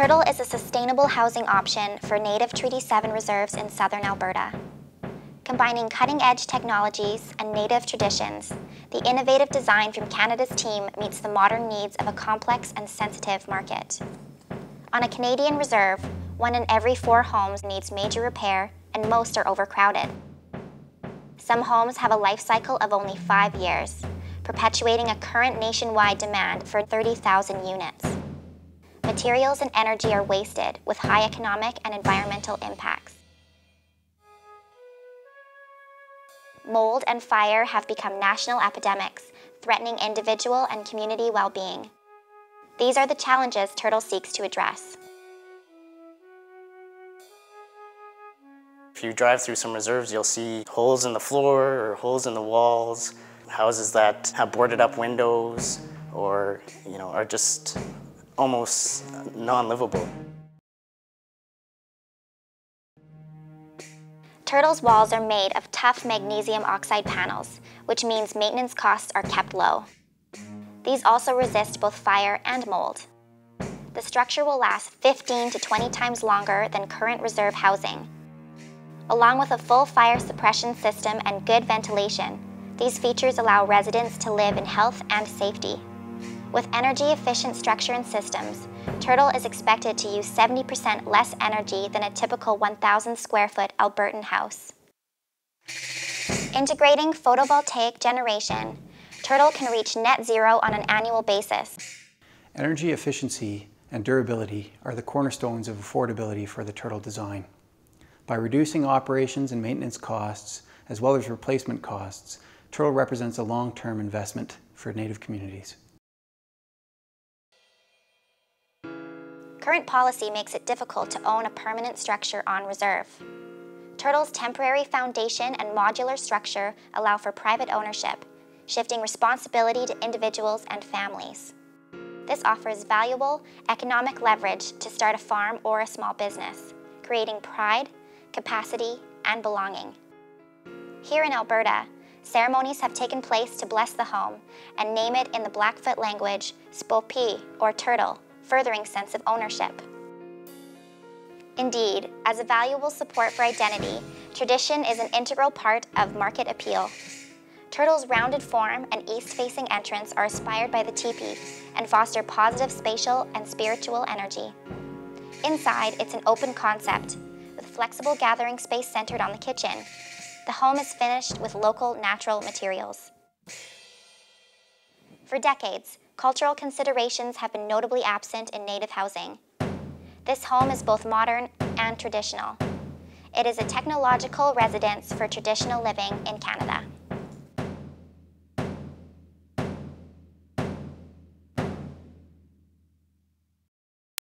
Turtle is a sustainable housing option for native Treaty 7 reserves in southern Alberta. Combining cutting-edge technologies and native traditions, the innovative design from Canada's team meets the modern needs of a complex and sensitive market. On a Canadian reserve, 1 in every 4 homes needs major repair, and most are overcrowded. Some homes have a life cycle of only 5 years, perpetuating a current nationwide demand for 30,000 units. Materials and energy are wasted, with high economic and environmental impacts. Mold and fire have become national epidemics, threatening individual and community well-being. These are the challenges Turtle seeks to address. If you drive through some reserves, you'll see holes in the floor or holes in the walls, houses that have boarded up windows or, are just almost non-livable. Turtle's walls are made of tough magnesium oxide panels, which means maintenance costs are kept low. These also resist both fire and mold. The structure will last 15 to 20 times longer than current reserve housing. Along with a full fire suppression system and good ventilation, these features allow residents to live in health and safety. With energy-efficient structure and systems, Turtle is expected to use 70% less energy than a typical 1,000 square foot Albertan house. Integrating photovoltaic generation, Turtle can reach net zero on an annual basis. Energy efficiency and durability are the cornerstones of affordability for the Turtle design. By reducing operations and maintenance costs, as well as replacement costs, Turtle represents a long-term investment for Native communities. Current policy makes it difficult to own a permanent structure on reserve. Turtle's temporary foundation and modular structure allow for private ownership, shifting responsibility to individuals and families. This offers valuable economic leverage to start a farm or a small business, creating pride, capacity, and belonging. Here in Alberta, ceremonies have taken place to bless the home and name it in the Blackfoot language Spopi, or turtle, furthering sense of ownership. Indeed, as a valuable support for identity, tradition is an integral part of market appeal. Turtle's rounded form and east-facing entrance are inspired by the teepee and foster positive spatial and spiritual energy. Inside, it's an open concept, with flexible gathering space centered on the kitchen. The home is finished with local natural materials. For decades, cultural considerations have been notably absent in Native housing. This home is both modern and traditional. It is a technological residence for traditional living in Canada.